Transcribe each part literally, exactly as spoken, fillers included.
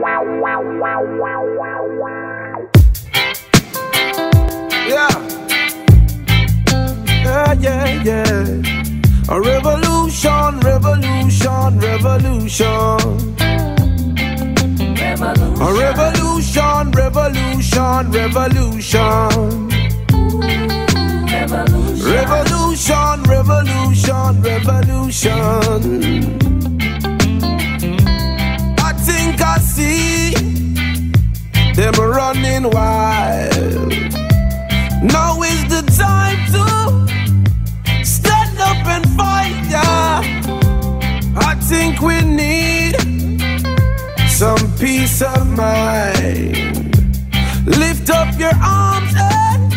Yeah. Yeah, yeah, yeah. A revolution, revolution, revolution. Revolution. A revolution, revolution, revolution. Revolution, revolution, revolution. I think I see them running wild. Now is the time to stand up and fight, yeah. I think we need some peace of mind. Lift up your arms and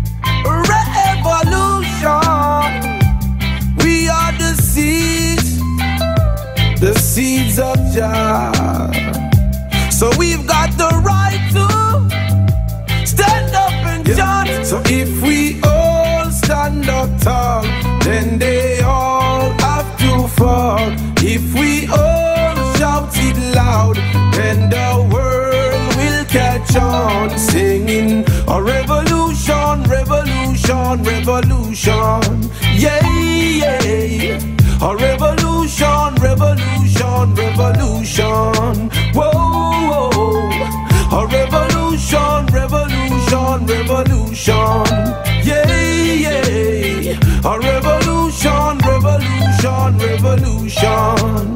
revolution. We are the seeds, the seeds of Jah. So we've got the right to stand up and chant. Yeah. So if we all stand up tall, then they all have to fall. If we all shout it loud, then the world will catch on. Singing a revolution, revolution, revolution. Yeah, yeah. A revolution, revolution, revolution. Whoa, whoa. A revolution, revolution, revolution. Yeah, yeah. A revolution, revolution, revolution.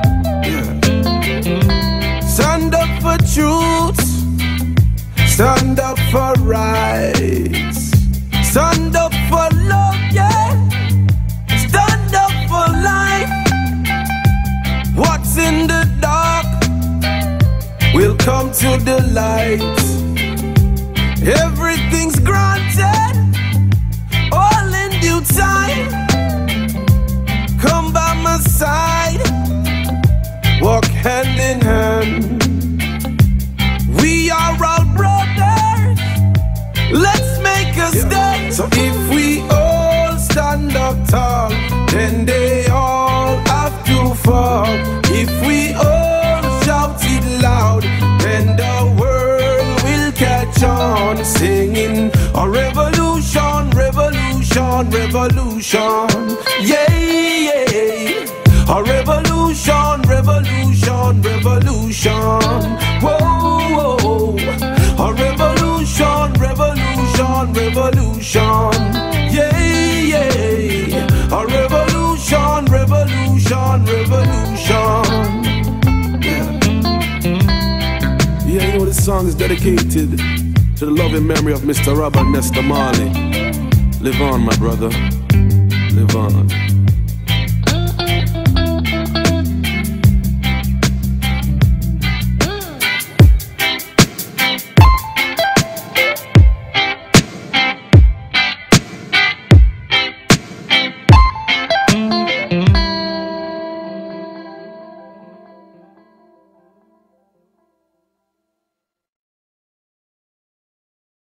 Yeah. Stand up for truth. Stand up for rights. Stand up for love, yeah. Stand up for life. What's in the dark will come to the light. Everything's granted, all in due time. Come by my side, walk hand in hand. We are all brothers, let's make a stand. So if we all stand up tall, then they all have to fall. If we all shout it loud, then the world will catch on. Singing a revolution, revolution, revolution. Yeah, yeah. A revolution, revolution, revolution. Whoa, whoa. A revolution, revolution, revolution. Yeah, yeah. A revolution, revolution, revolution. Yeah. Yeah, you know this song is dedicated to the loving memory of Mister Robert Nesta Marley. Live on, my brother. Live on.